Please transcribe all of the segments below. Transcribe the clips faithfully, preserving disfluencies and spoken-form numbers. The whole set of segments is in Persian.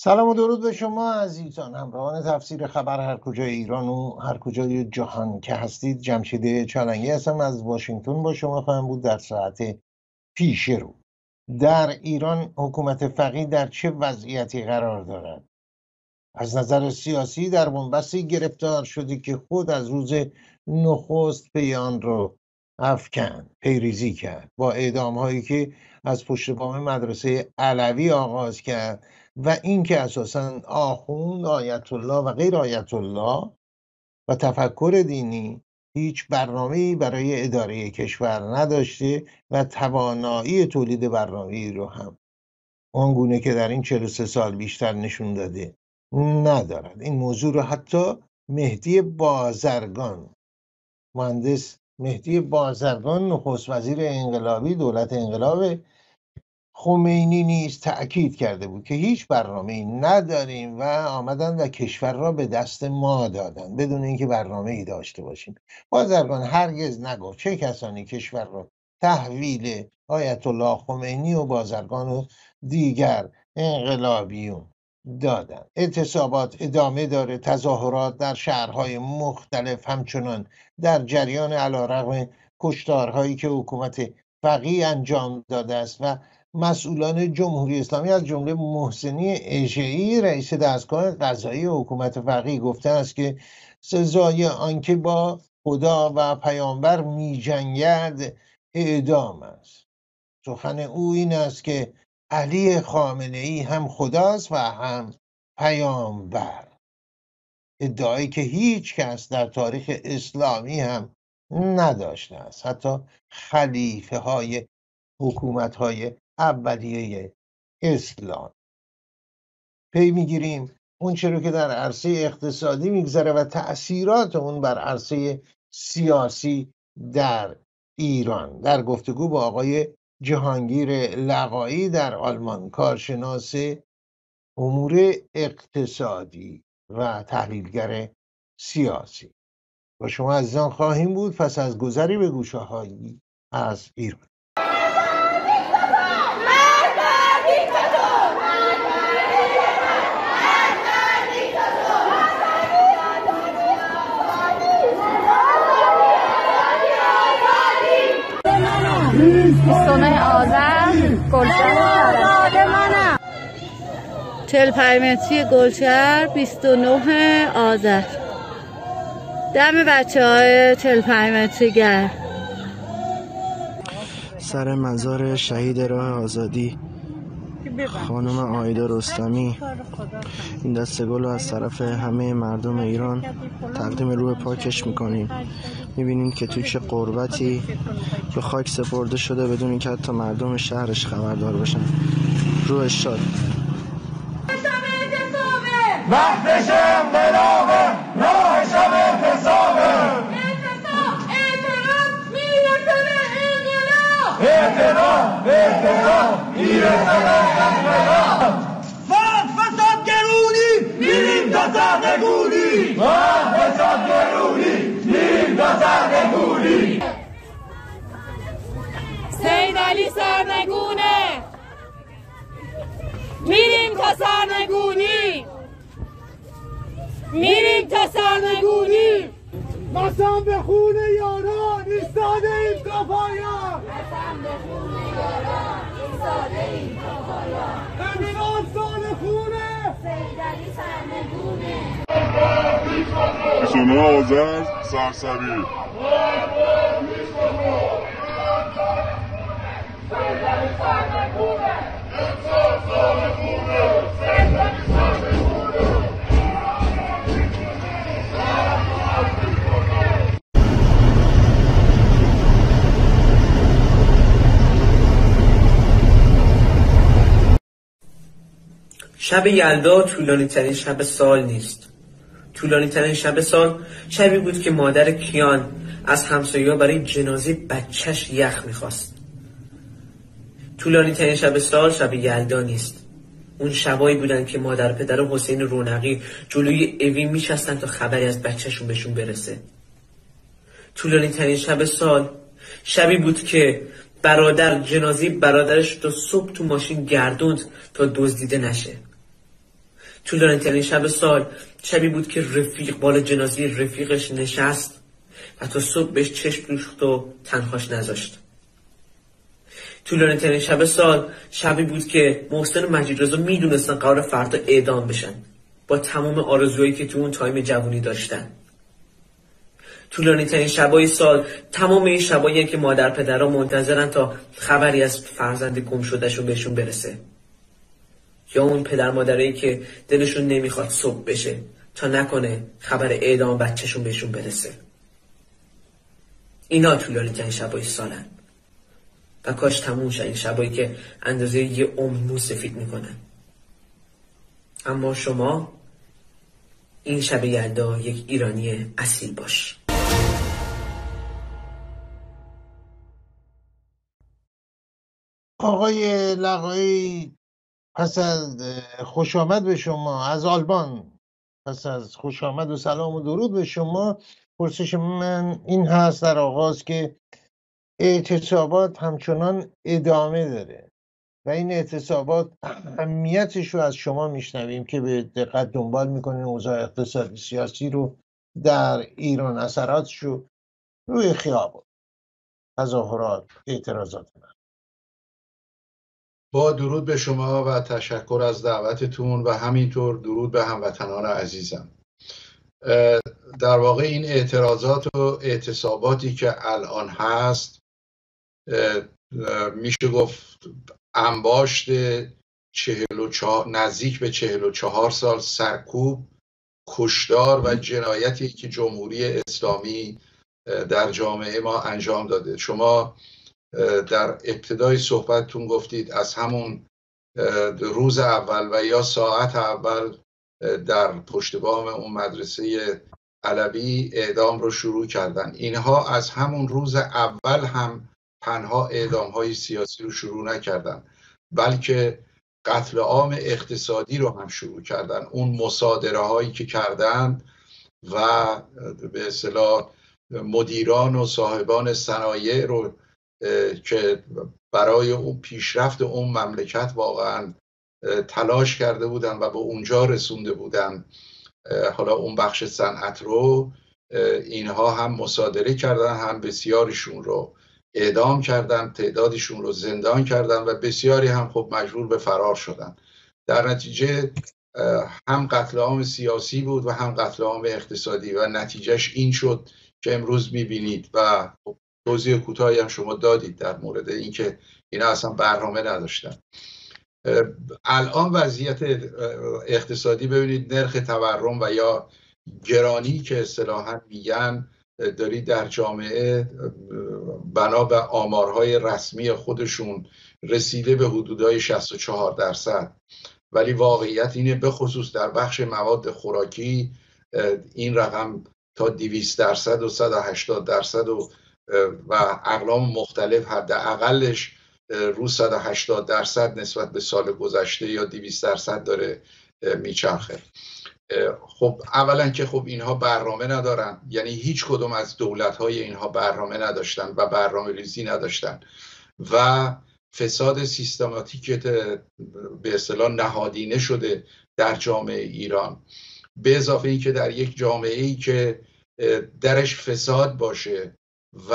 سلام و درود به شما عزیزان همراهان تفسیر خبر هر کجای ایران و هر کجای جهان که هستید. جمشید چالنگی هستم از واشنگتن با شما خواهم بود در ساعت پیش رو. در ایران حکومت فقیه در چه وضعیتی قرار دارد؟ از نظر سیاسی در بنبستی گرفتار شده که خود از روز نخست پی آن رو افکن پیریزی کرد با اعدام هایی که از پشت بام مدرسه علوی آغاز کرد و اینکه اساساً آخوند، آیت الله و غیر آیت الله و تفکر دینی هیچ برنامه‌ای برای اداره کشور نداشته و توانایی تولید برنامه‌ای رو هم آنگونه که در این چهل و سه سال بیشتر نشون داده ندارد. این موضوع رو حتی مهدی بازرگان، مهندس مهدی بازرگان، نخست وزیر انقلابی دولت انقلاب خمینی نیز تأکید کرده بود که هیچ برنامه‌ای نداریم و آمدن و کشور را به دست ما دادن بدون اینکه برنامه‌ای داشته باشیم. بازرگان هرگز نگفت چه کسانی کشور را تحویل آیت الله خمینی و بازرگان و دیگر انقلابیون دادن. اعتصابات ادامه داره، تظاهرات در شهرهای مختلف همچنان در جریان علیرغم کشتارهایی که حکومت فقیه انجام داده است و مسئولان جمهوری اسلامی از جمله محسنی اژه‌ای رئیس دستگاه قضایی حکومت فقیه گفته است که سزای آنکه با خدا و پیامبر می‌جنگد اعدام است. سخن او این است که علی خامنه‌ای هم خداست و هم پیامبر، ادعایی که هیچ کس در تاریخ اسلامی هم نداشته است، حتی خلیفه های حکومت های اولیه اسلام. پی میگیریم اون چرا که در عرصه اقتصادی میگذره و تأثیرات اون بر عرصه سیاسی در ایران. در گفتگو با آقای جهانگیر لقایی در آلمان، کارشناس امور اقتصادی و تحلیلگر سیاسی، با شما عزیزان خواهیم بود پس از گذری به گوشه‌هایی از ایران. بیستم آذر گلشهر چهل و پنج متری گلشهر بیست و نه آذر. دم بچه های چهل و پنج متری گر سر مزار شهید راه آزادی خانم آیدا رستمی. این دسته گل رو از طرف همه مردم ایران تقدیم روح پاکش میکنیم. میبینیم که توی چه قربتی به خاک سپرده شده بدون اینکه حتی مردم شهرش خبردار باشن. روحش شاد. وقتش انقلابه، راه شب اعتصابه. اعتصاب، اعتراض میرسه به انقلاب. اعتراض، اعتراض میرسه به انقلاب. واه فساد گرونی میریم تا سرنگونی. واه فساد گرونی میریم تا سرنگونی. سید علی سرنگونه میریم تا سرنگونی، میریم تا سرنگونی. قسم به خون یاران ایستاده ایم تا پایان. قسم به خون یاران ایستاده ایم تا پایان. امین آستان خونه سید علی سرنگونه. بیست و نه آذر سرسبیل. سید علی سرنگونه. امسال سال خونه. سید علی سرنگونه. شب یلدا طولانی ترین شب سال نیست. طولانی ترین شب سال شبی بود که مادر کیان از همسایه‌ها برای جنازه بچهش یخ میخواست. طولانی ترین شب سال شب یلدا نیست. اون شبایی بودن که مادر پدر حسین رونقی جلوی اوین میشستن تا خبری از بچهشون بهشون برسه. طولانی ترین شب سال شبی بود که برادر جنازه برادرش تا صبح تو ماشین گردوند تا دزدیده نشه. طولانی ترین شب سال شبی بود که رفیق بالا جنازه رفیقش نشست و تا صبح بهش چشم دوخت و تنهاش نذاشت. طولانی ترین شب سال شبی بود که محسن و مجیدرضا میدونستن قرار فردا اعدام بشن با تمام آرزوهایی که تو اون تایم جوانی داشتن. طولانی ترین شبای سال تمام این شبایی که مادر پدرها منتظرن تا خبری از فرزند گم شدهشون بهشون برسه، یا اون پدر مادرایی که دلشون نمیخواد صبح بشه تا نکنه خبر اعدام بچهشون بهشون برسه. اینا طولانی ترین شبای سالن و کاش تموم شه این شبایی که اندازه یه عمر مو سفید میکنن. اما شما این شب یلدا یک ایرانی اصیل باش. آقای لقایی، پس از خوش آمد به شما از آلمان، پس از خوش آمد و سلام و درود به شما، پرسش من این هست در آغاز که اعتصابات همچنان ادامه داره و این اعتصابات اهمیتش رو از شما میشنویم که به دقت دنبال میکنین اوضاع اقتصادی سیاسی رو در ایران، اثراتش رو روی خیابان، تظاهرات، اعتراضات. با درود به شما و تشکر از دعوتتون و همینطور درود به هموطنان عزیزم. در واقع این اعتراضات و اعتصاباتی که الان هست میشه گفت انباشت چهل و چهار نزدیک به چهل و چهار سال سرکوب، کشتار و جنایتی که جمهوری اسلامی در جامعه ما انجام داده. شما در ابتدای صحبتتون گفتید از همون روز اول و یا ساعت اول در پشت بام اون مدرسه علوی اعدام رو شروع کردن. اینها از همون روز اول هم تنها اعدام های سیاسی رو شروع نکردن، بلکه قتل عام اقتصادی رو هم شروع کردن. اون مصادره هایی که کردن و به اصطلاح مدیران و صاحبان صنایع رو که برای اون پیشرفت اون مملکت واقعا تلاش کرده بودن و به اونجا رسونده بودن، حالا اون بخش صنعت رو اینها هم مصادره کردن، هم بسیاریشون رو اعدام کردن، تعدادشون رو زندان کردن و بسیاری هم خب مجبور به فرار شدن. در نتیجه هم قتل عام سیاسی بود و هم قتل عام اقتصادی و نتیجهش این شد که امروز میبینید و خب توضیح کوتاهی هم شما دادید در مورد اینکه اینا اصلا برنامه نداشتن. الان وضعیت اقتصادی ببینید، نرخ تورم و یا گرانی که اصطلاحاً میگن دارید در جامعه بنا به آمارهای رسمی خودشون رسیده به حدودای شصت و چهار درصد، ولی واقعیت اینه به خصوص در بخش مواد خوراکی این رقم تا دویست درصد و صد و هشتاد درصد و و اقلام مختلف حداقلش رو صد و هشتاد درصد نسبت به سال گذشته یا دویست درصد داره میچرخه. خب اولا که خب اینها برنامه ندارن، یعنی هیچ کدوم از دولت‌های اینها برنامه نداشتن و برنامه ریزی نداشتن و فساد سیستماتیک به اصطلاح نهادینه شده در جامعه ایران، به اضافه این که در یک جامعه‌ای که درش فساد باشه و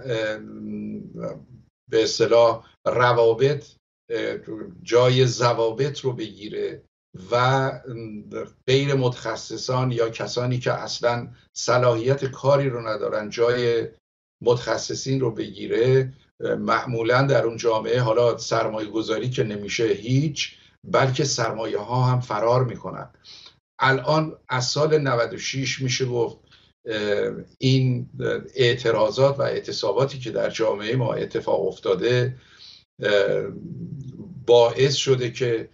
به اصطلاح روابط جای ضوابط رو بگیره و غیر متخصصان یا کسانی که اصلا صلاحیت کاری رو ندارن جای متخصصین رو بگیره، معمولا در اون جامعه حالا سرمایه گذاری که نمیشه هیچ، بلکه سرمایه ها هم فرار میکنن. الان از سال نود و شش میشه گفت این اعتراضات و اعتصاباتی که در جامعه ما اتفاق افتاده باعث شده که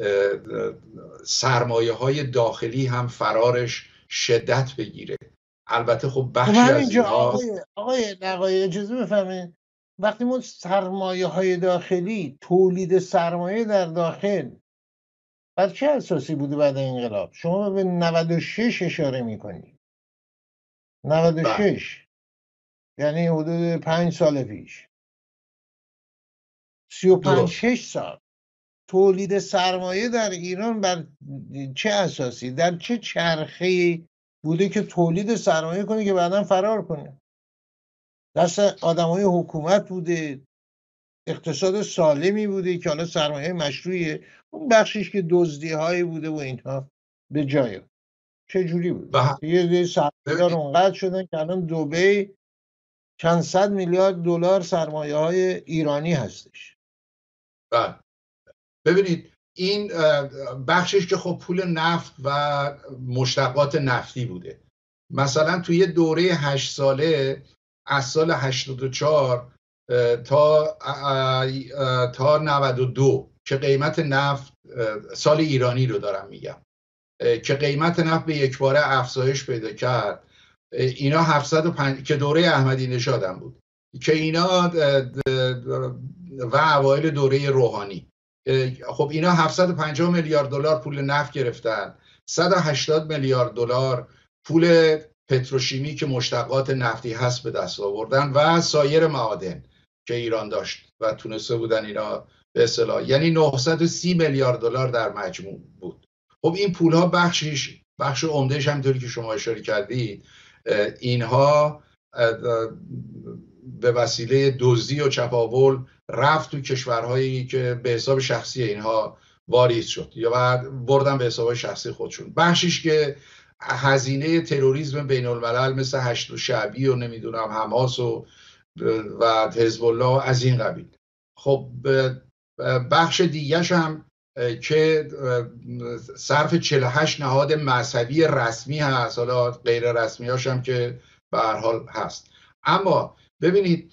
سرمایه های داخلی هم فرارش شدت بگیره. البته خب بخشی از اینها آقای آقای نقایی اجازه بفهمید، وقتی ما سرمایه های داخلی، تولید سرمایه در داخل بر چه اساسی بوده بعد انقلاب؟ شما به نود و شش اشاره میکنید. نود و شش یعنی حدود پنج سال پیش، سی و پنج شش سال. تولید سرمایه در ایران بر چه اساسی، در چه چرخه‌ای بوده که تولید سرمایه کنه که بعداً فرار کنه؟ دست آدمای حکومت بوده، اقتصاد سالمی بوده که حالا سرمایه مشروعیه، اون بخشیش که دزدی هایی بوده و اینها به جای. چه جوری بود؟ یه دی سرمایه‌دار اونقدر شدن که الان دبی چند صد میلیارد دلار سرمایه های ایرانی هستش. بله ببینید این بخشش که خب پول نفت و مشتقات نفتی بوده. مثلا توی یه دوره هشت ساله از سال هشتاد و چهار تا تا نود و دو که قیمت نفت، سال ایرانی رو دارم میگم، که قیمت نفت به یک باره افزایش پیدا کرد، اینا هفتصد و پنج که دوره احمدی نژاد هم بود که اینا و اوایل دوره روحانی، خب اینا هفتصد و پنجاه میلیارد دلار پول نفت گرفتن، صد و هشتاد میلیارد دلار پول پتروشیمی که مشتقات نفتی هست به دست آوردن و سایر معادن که ایران داشت و تونسته بودن اینا به اصطلاح، یعنی نهصد و سی میلیارد دلار در مجموع بود. خب این پولها بخشش بخش عمدهش همونطوری که شما اشاره کردید اینها به وسیله دزدی و چپاول رفت تو کشورهایی که به حساب شخصی اینها واریز شد یا بعد بردن به حساب شخصی خودشون. بخشش که هزینه تروریسم بین الملل مثل هشت شعبی و نمیدونم حماس و و حزب الله از این قبیل. خب بخش دیگه‌ش هم که صرف چهل و هشت نهاد مذهبی رسمی هست، حالا غیر رسمی هاش هم که به هر حال هست. اما ببینید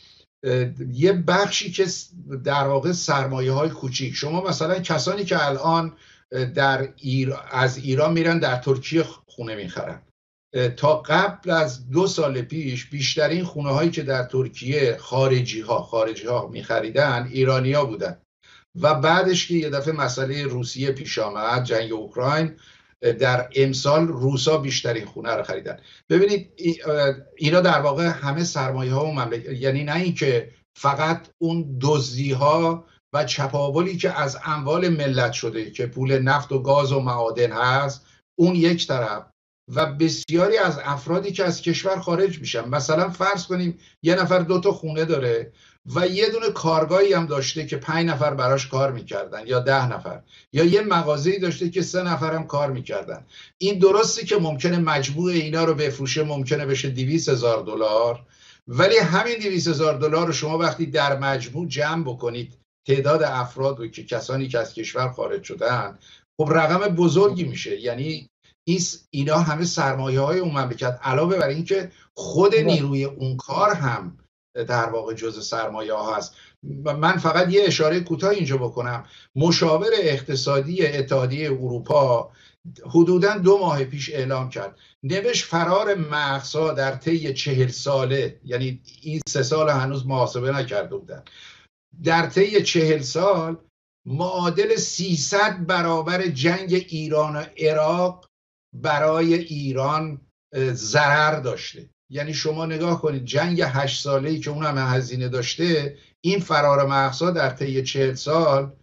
یه بخشی که در واقع سرمایه های کوچیک، شما مثلا کسانی که الان در ایر... از ایران میرن در ترکیه خونه میخرن، تا قبل از دو سال پیش بیشترین خونه هایی که در ترکیه خارجی ها خارجی ها میخریدن ایرانی ها بودن و بعدش که یه دفعه مسئله روسیه پیش آمد، جنگ اوکراین، در امسال روسا بیشترین خونه رو خریدن. ببینید اینا در واقع همه سرمایه ها و مملکت، یعنی نه اینکه فقط اون دزدی ها و چپاولی که از اموال ملت شده که پول نفت و گاز و معادن هست اون یک طرف، و بسیاری از افرادی که از کشور خارج میشن. مثلا فرض کنیم یه نفر دو تا خونه داره و یه دونه کارگاهی هم داشته که پنج نفر براش کار میکردن یا ده نفر، یا یه مغازه‌ای داشته که سه نفر هم کار میکردن. این درسته که ممکنه مجموع اینا رو بفروشه، ممکنه بشه دویست هزار دلار، ولی همین دویست هزار دلار رو شما وقتی در مجموع جمع بکنید تعداد افراد و که کسانی که از کشور خارج شدن، خب رقم بزرگی میشه. یعنی اینا همه سرمایه های اون مملکت، علاوه بر این که خود نیروی اون کار هم در واقع جزء سرمایه ها هست. من فقط یه اشاره کوتاه اینجا بکنم. مشاور اقتصادی اتحادیه اروپا حدوداً دو ماه پیش اعلام کرد، نوشت فرار مغزها در طی چهل ساله، یعنی این سه سال هنوز محاسبه نکرده بودن، در طی چهل سال معادل سیصد برابر جنگ ایران و عراق برای ایران ضرر داشته. یعنی شما نگاه کنید جنگ هشت ساله‌ای که اون هم هزینه داشته، این فرار مغزها در طی چهل سال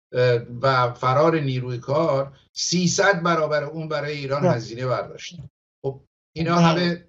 و فرار نیروی کار سیصد برابر اون برای ایران هزینه برداشته. خب اینا همه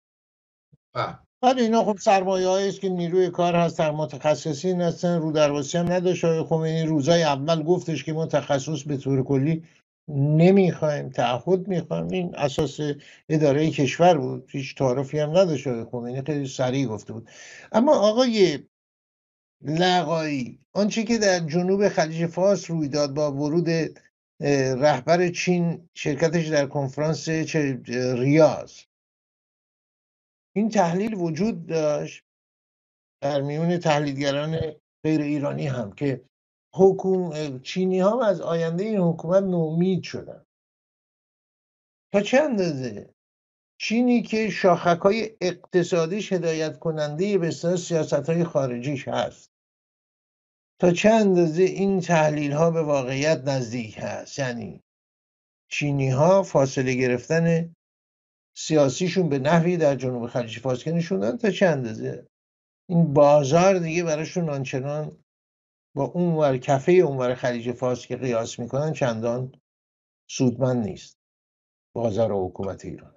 ولی اینا خب سرمایه هایی است که نیروی کار هستن، متخصصین هستن، رو درواسی هم نداشت. آقای خمینی روزای اول گفتش که ما تخصص به طور کلی نمیخوایم، تعهد میخوایم. این اساس اداره کشور بود، هیچ تعارفی هم نداشت. آقای خمینی خیلی سریع گفته بود. اما آقای لقایی، آنچه که در جنوب خلیج فارس روی داد با ورود رهبر چین شرکتش در کنفرانس ریاض، این تحلیل وجود داشت در میون تحلیلگران غیر ایرانی هم که حکومت چینی ها از آینده این حکومت نومید شدن. تا چه اندازه چینی که شاخک‌های اقتصادیش هدایت کننده به اصطلاح سیاست‌های خارجیش هست، تا چه اندازه این تحلیل ها به واقعیت نزدیک هست؟ یعنی چینی ها فاصله گرفتن سیاسیشون به نحوی در جنوب خلیج فارس که نشوندن، تا چه اندازه این بازار دیگه براشون آنچنان با اونور کفه اونور خلیج فارس که قیاس میکنن چندان سودمند نیست بازار و حکومت ایران.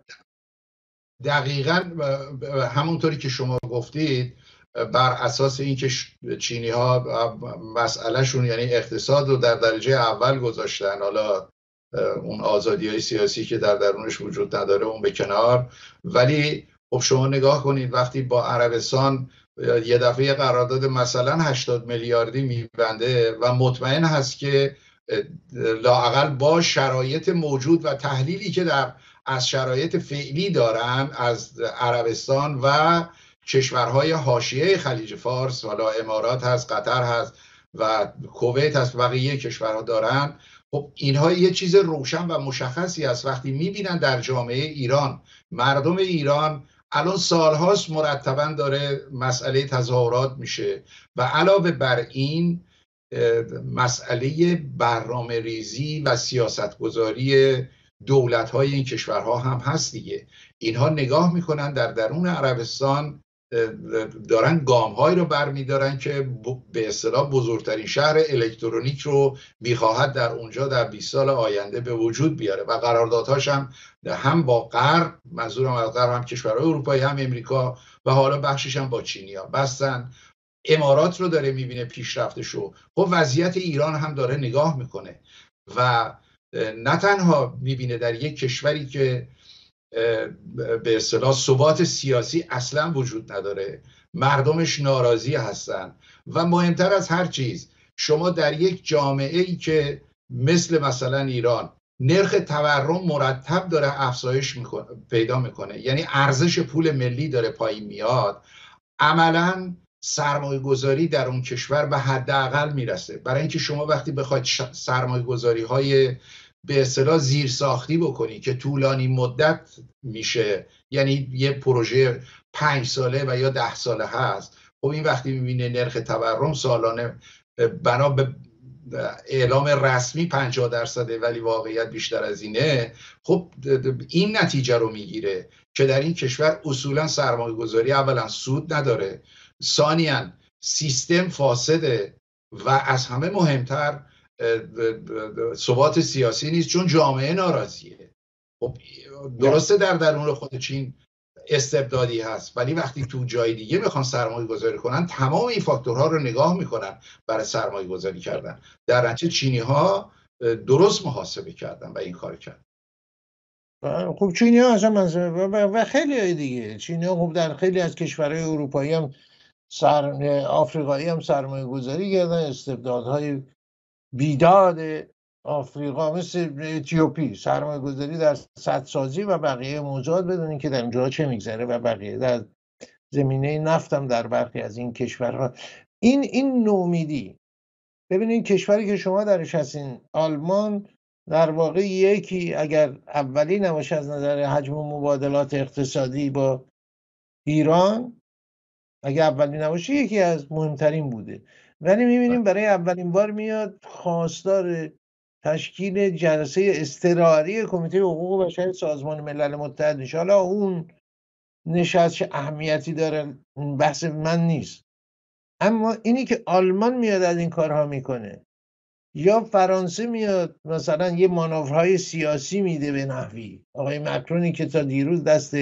دقیقاً همونطوری که شما گفتید، بر اساس اینکه چینی ها مسئله شون یعنی اقتصاد رو در درجه اول گذاشتن، حالا اون آزادی های سیاسی که در درونش وجود نداره اون به کنار، ولی خب شما نگاه کنید وقتی با عربستان یه دفعه قرارداد مثلا هشتاد میلیاردی میبنده و مطمئن هست که لااقل با شرایط موجود و تحلیلی که در از شرایط فعلی دارن از عربستان و کشورهای حاشیه خلیج فارس، حالا امارات هست، قطر هست و کویت هست، بقیه کشورها دارن، خب اینها یه چیز روشن و مشخصی است. وقتی میبینن در جامعه ایران، مردم ایران الان سالهاست مرتبا داره مسئله تظاهرات میشه و علاوه بر این مسئله برنامه ریزی و سیاستگذاری دولت‌های این کشورها هم هست دیگه. اینها نگاه میکنن در درون عربستان دارن گام‌هایی رو برمیدارن که به اصطلاح بزرگترین شهر الکترونیک رو میخواهد در اونجا در بیست سال آینده به وجود بیاره و قراردادهاش هم هم با غرب، منظورم از غرب هم کشورهای اروپایی هم امریکا و حالا بخشش هم با چینیا بستن. امارات رو داره میبینه پیشرفتشو، خب وضعیت ایران هم داره نگاه میکنه و نه تنها میبینه در یک کشوری که به اصطلاح ثبات سیاسی اصلا وجود نداره، مردمش ناراضی هستن و مهمتر از هر چیز شما در یک جامعه ای که مثل مثلا ایران نرخ تورم مرتب داره افزایش میکنه پیدا میکنه، یعنی ارزش پول ملی داره پایین میاد، عملاً سرمایه گذاری در اون کشور به حداقل میرسه. برای اینکه شما وقتی بخواید سرمایه گذاری های به اصطلاح زیر ساختی بکنی که طولانی مدت میشه، یعنی یه پروژه پنج ساله و یا ده ساله هست، خب این وقتی میبینه نرخ تورم سالانه بنا به اعلام رسمی پنجاه درصده ولی واقعیت بیشتر از اینه، خب این نتیجه رو میگیره که در این کشور اصولا سرمایه گذاری اولا سود نداره، ثانیاً سیستم فاسده و از همه مهمتر ثبات سیاسی نیست چون جامعه ناراضیه. خب درسته در درون خود چین استبدادی هست، ولی وقتی تو جای دیگه میخوان سرمایه گذاری کنن تمام این فاکتورها رو نگاه میکنن برای سرمایه گذاری کردن. در نتیجه چینی ها درست محاسبه کردن و این کار کردن. خب چینی ها اصلا و خیلی های دیگه، چینی ها خب در خیلی از کشورهای اروپایی هم سر... آفریقایی هم سرمایه گذاری کردن، استبدادهای بیداد آفریقا مثل اتیوپی سرمایه گذاری در سدسازی و بقیه موضوعات بدونین که در اونجا چه میگذره و بقیه در زمینه نفت هم در برخی از این کشورها. این این نومیدی، ببینید کشوری که شما درش هستین آلمان در واقع یکی اگر اولی نباشه از نظر حجم مبادلات اقتصادی با ایران، اگر اولی نباشه یکی از مهمترین بوده، ولی میبینیم برای اولین بار میاد خواستار تشکیل جلسه اضطراری کمیته حقوق بشر سازمان ملل متحد میشه. حالا اون نشست چه اهمیتی داره بحث من نیست، اما اینی که آلمان میاد از این کارها میکنه یا فرانسه میاد مثلا یه مانورهای سیاسی میده به نحوی، آقای مکرونی که تا دیروز دست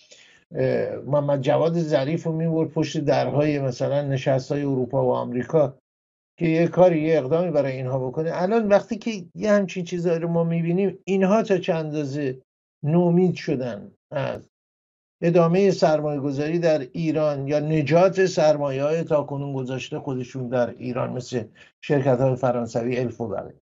محمد جواد ظریف رو میبرد پشت درهای مثلا نشست‌های اروپا و آمریکا که یه کاری یه اقدامی برای اینها بکنه، الان وقتی که یه همچین چیزایی رو ما میبینیم اینها تا چند اندازه نومید شدن از ادامه سرمایه گذاری در ایران یا نجات سرمایه های تا کنون گذاشته خودشون در ایران مثل شرکت های فرانسوی الف و بقیه.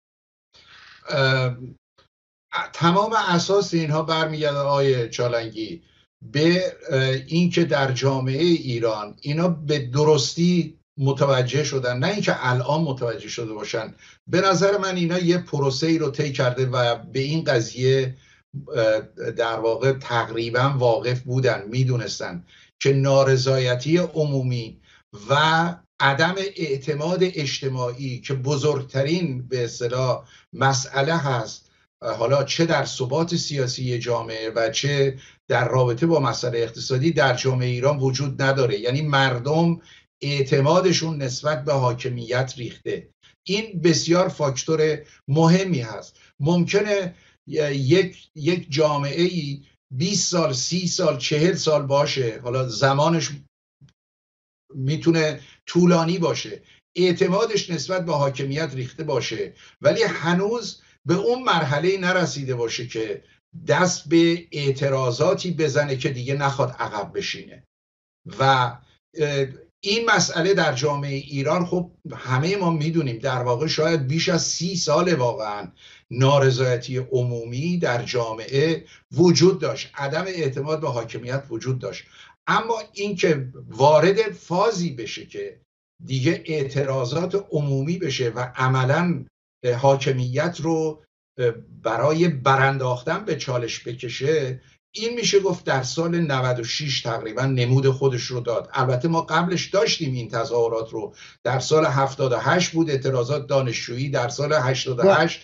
تمام اساس اینها برمیگرده آقای چالنگی به این که در جامعه ایران اینا به درستی متوجه شدن، نه اینکه الان متوجه شده باشن. به نظر من اینا یه پروسه‌ای رو طی کرده و به این قضیه در واقع تقریبا واقف بودن، میدونستن که نارضایتی عمومی و عدم اعتماد اجتماعی که بزرگترین به اصطلاح مسئله هست، حالا چه در ثبات سیاسی جامعه و چه در رابطه با مسئله اقتصادی در جامعه ایران وجود نداره. یعنی مردم اعتمادشون نسبت به حاکمیت ریخته. این بسیار فاکتور مهمی هست. ممکنه یک یک جامعه ای بیست سال، سی سال، چهل سال باشه، حالا زمانش میتونه طولانی باشه، اعتمادش نسبت به حاکمیت ریخته باشه، ولی هنوز به اون مرحله نرسیده باشه که دست به اعتراضاتی بزنه که دیگه نخواد عقب بشینه. و این مسئله در جامعه ایران خب همه ما میدونیم در واقع شاید بیش از سی سال واقعا نارضایتی عمومی در جامعه وجود داشت، عدم اعتماد به حاکمیت وجود داشت. اما اینکه وارد فازی بشه که دیگه اعتراضات عمومی بشه و عملاً حاکمیت رو برای برانداختن به چالش بکشه، این میشه گفت در سال نود و شش تقریبا نمود خودش رو داد. البته ما قبلش داشتیم این تظاهرات رو، در سال هفتاد و هشت بود اعتراضات دانشجویی، در سال هشتاد و هشت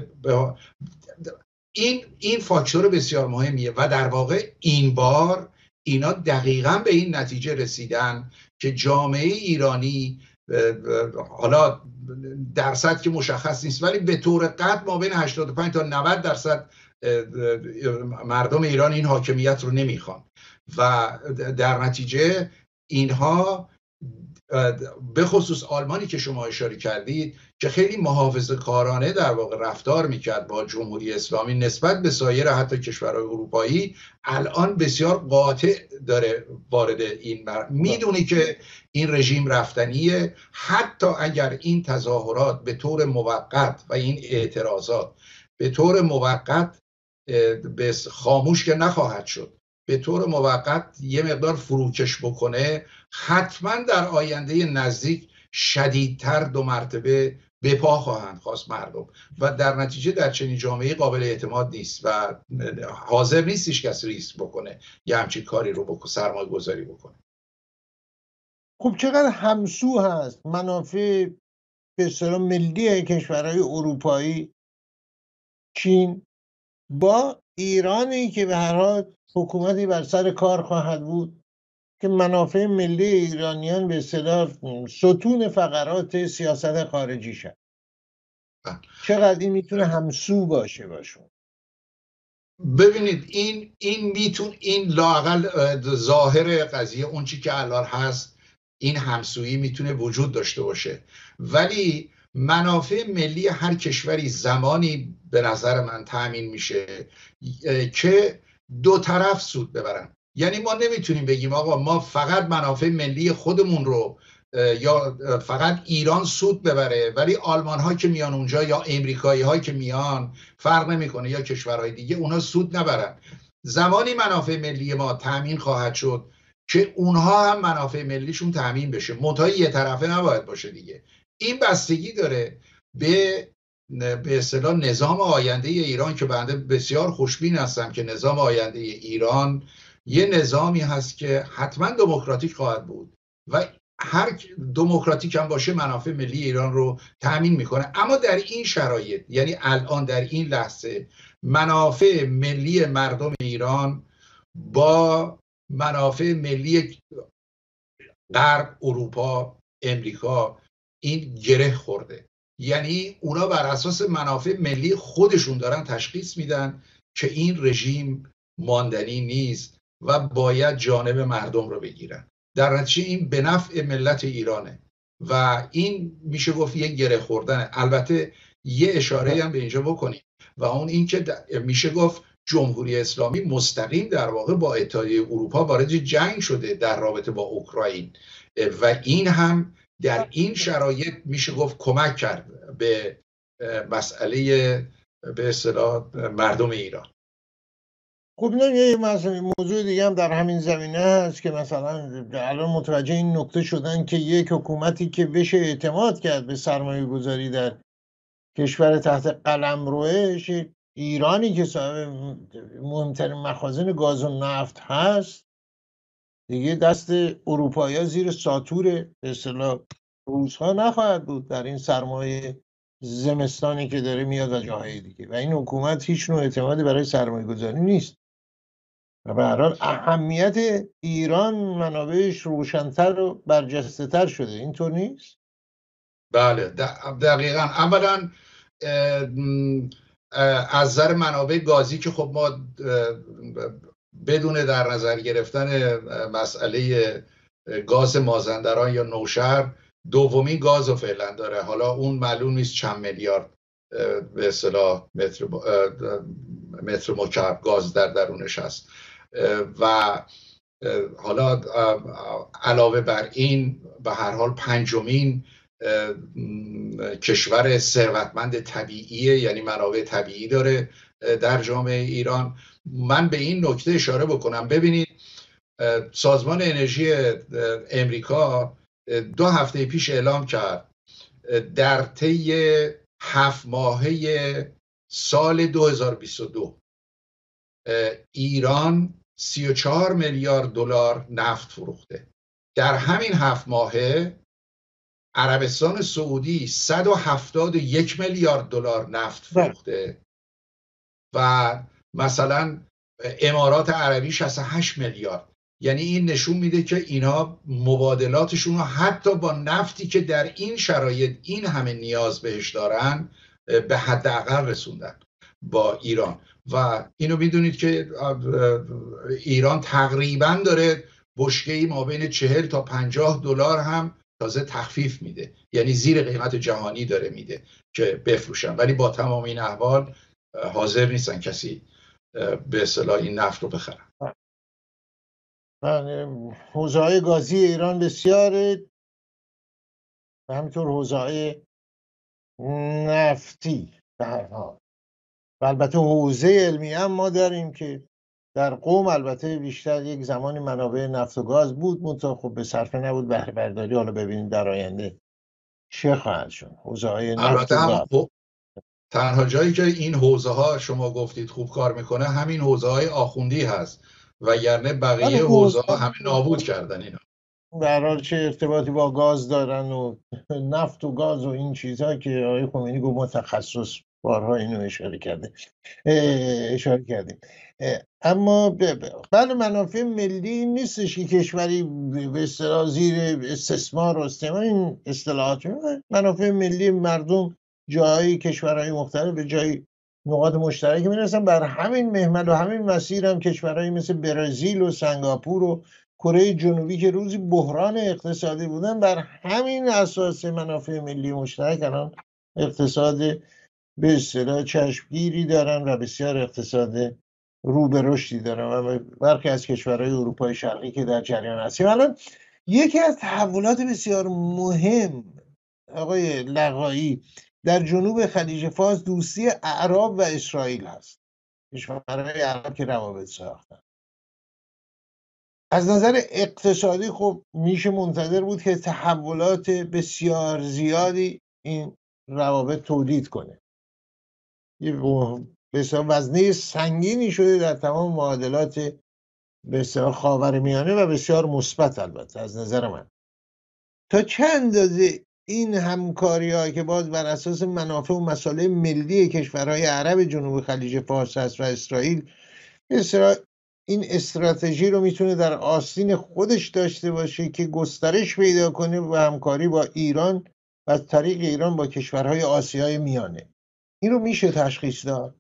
این این فاکتور بسیار مهمیه و در واقع این بار اینا دقیقاً به این نتیجه رسیدن که جامعه ایرانی، حالا درصد که مشخص نیست ولی به طور قطع ما بین هشتاد و پنج تا نود درصد مردم ایران این حاکمیت رو نمیخوان و در نتیجه اینها به خصوص آلمانی که شما اشاره کردید که خیلی محافظه‌کارانه در واقع رفتار میکرد با جمهوری اسلامی نسبت به سایر حتی کشورهای اروپایی، الان بسیار قاطع داره وارد این بر میدونی که این رژیم رفتنیه. حتی اگر این تظاهرات به طور موقت و این اعتراضات به طور موقت به خاموش که نخواهد شد، به طور موقت یه مقدار فروکش بکنه، حتما در آینده نزدیک شدیدتر دو مرتبه به پا خواهند خواست مردم و در نتیجه در چنین جامعه قابل اعتماد نیست و حاضر نیستش کسی ریسک بکنه یه همچین کاری رو بکنه، سرمایه گذاری بکنه. خب چقدر همسو هست منافع به اصطلاح ملی کشورهای اروپایی، چین با ایرانی که به هر حال حکومتی بر سر کار خواهد بود که منافع ملی ایرانیان به اصطلاح ستون فقرات سیاست خارجی شد. چقدر این میتونه همسو باشه باشون؟ ببینید این این میتون این لااقل ظاهر قضیه اون چی که الان هست، این همسویی میتونه وجود داشته باشه، ولی منافع ملی هر کشوری زمانی به نظر من تأمین میشه که دو طرف سود ببرن. یعنی ما نمیتونیم بگیم آقا ما فقط منافع ملی خودمون رو یا فقط ایران سود ببره ولی آلمان ها که میان اونجا یا امریکایی ها که میان فرق نمیکنه یا کشورهای دیگه اونا سود نبرن. زمانی منافع ملی ما تأمین خواهد شد که اونها هم منافع ملیشون تأمین بشه، منتها یه طرفه نباید باشه دیگه. این بستگی داره به به اصطلاح نظام آینده ایران که بنده بسیار خوشبین هستم که نظام آینده ایران یه نظامی هست که حتما دموکراتیک خواهد بود و هر دموکراتیک هم باشه منافع ملی ایران رو تأمین میکنه. اما در این شرایط، یعنی الان در این لحظه، منافع ملی مردم ایران با منافع ملی غرب، اروپا، امریکا این گره خورده. یعنی اونا بر اساس منافع ملی خودشون دارن تشخیص میدن که این رژیم ماندنی نیست و باید جانب مردم رو بگیرن. در نتیجه این به نفع ملت ایرانه و این میشه گفت یک گره خوردنه. البته یه اشاره هم به اینجا بکنیم و اون این که میشه گفت جمهوری اسلامی مستقیم در واقع با اتحادیه اروپا وارد جنگ شده در رابطه با اوکراین و این هم در این شرایط میشه گفت کمک کرد به مسئله به اصطلاح مردم ایران. خب نه یه موضوع دیگه هم در همین زمینه هست که مثلا الان متوجه این نکته شدن که یک حکومتی که بشه اعتماد کرد به سرمایه گذاری در کشور تحت قلمروش ایرانی که صاحب مهمترین مخازن گاز و نفت هست، دیگه دست اروپایی زیر ساطور به اصطلاح روس‌ها نخواهد بود در این سرمایه زمستانی که داره میاد و جاهای دیگه و این حکومت هیچ نوع اعتمادی برای سرمایه گذاری نیست. و به هر حال اهمیت ایران منابعش روشن‌تر و برجسته‌تر شده، اینطور نیست؟ بله دقیقا. اولا از نظر منابع گازی که خب ما بدون در نظر گرفتن مسئله گاز مازندران یا نوشهر دومین گاز رو فعلا داره. حالا اون معلوم نیست چند میلیارد به اصطلاح متر متر مکعب گاز در درونش هست و حالا علاوه بر این به هر حال پنجمین کشور ثروتمند طبیعیه، یعنی منابع طبیعی داره در جامعه ایران. من به این نکته اشاره بکنم، ببینید سازمان انرژی امریکا دو هفته پیش اعلام کرد در طی هفت ماهه سال دو هزار و بیست و دو ایران سی و چهار میلیارد دلار نفت فروخته. در همین هفت ماهه عربستان سعودی صد و هفتاد و یک میلیارد دلار نفت فروخته و مثلا امارات عربی شصت و هشت میلیارد. یعنی این نشون میده که اینا مبادلاتشون رو حتی با نفتی که در این شرایط این همه نیاز بهش دارن به حداقل رسوندن با ایران. و اینو میدونید که ایران تقریبا داره بشکه‌ای ما بین چهل تا پنجاه دلار هم تازه تخفیف میده، یعنی زیر قیمت جهانی داره میده که بفروشن، ولی با تمام این احوال حاضر نیستن کسی به اصطلاح این نفت رو بخرن. حوزه‌های گازی ایران بسیاره و همینطور حوزه‌های نفتی به هر حال. و البته حوزه علمی هم ما داریم که در قم البته بیشتر یک زمانی منابع نفت و گاز بود، منتها خب به صرفه نبود بهره برداری. حالا ببینیم در آینده چه خواهد شد. حوزه‌های نفت و گاز تنها جایی که این حوزه ها شما گفتید خوب کار میکنه همین حوزه های آخوندی هست، وگرنه بقیه حوزه ها همه نابود کردن اینا. به هر حال چه ارتباطی با گاز دارن و نفت و گاز و این چیزها که آقای خمینی گفت ما تخصص بارها اینو اشاره کرده اشاره کردیم. اما بله منافع ملی نیستش که کشوری به اصطلاح زیر استثمار و استعمار، این اصطلاحات منافع ملی مردم جای کشورهای مختلف به جای نقاط مشترک میرسن. بر همین محمل و همین مسیر هم کشورهایی مثل برزیل و سنگاپور و کره جنوبی که روزی بحران اقتصادی بودن بر همین اساس منافع ملی مشترک الان اقتصاد به اصطلاح چشمگیری دارن و بسیار اقتصاد رو به رشدی دارن و برخی از کشورهای اروپای شرقی که در جریان هستیم. الان یکی از تحولات بسیار مهم آقای لقایی در جنوب خلیج فارس دوستی اعراب و اسرائیل هست. کشورهای عرب که روابط ساختن. از نظر اقتصادی خب میشه منتظر بود که تحولات بسیار زیادی این روابط تولید کنه. یه بسیار وزنه سنگینی شده در تمام معادلات بسیار خاورمیانه و بسیار مثبت البته از نظر من. تا چند اندازه این همکاری هایی که باز بر اساس منافع و مصالح ملی کشورهای عرب جنوب خلیج فارس است و اسرائیل بسیار این استراتژی رو میتونه در آستین خودش داشته باشه که گسترش پیدا کنه و همکاری با ایران و از طریق ایران با کشورهای آسیای میانه. این رو میشه تشخیص داد؟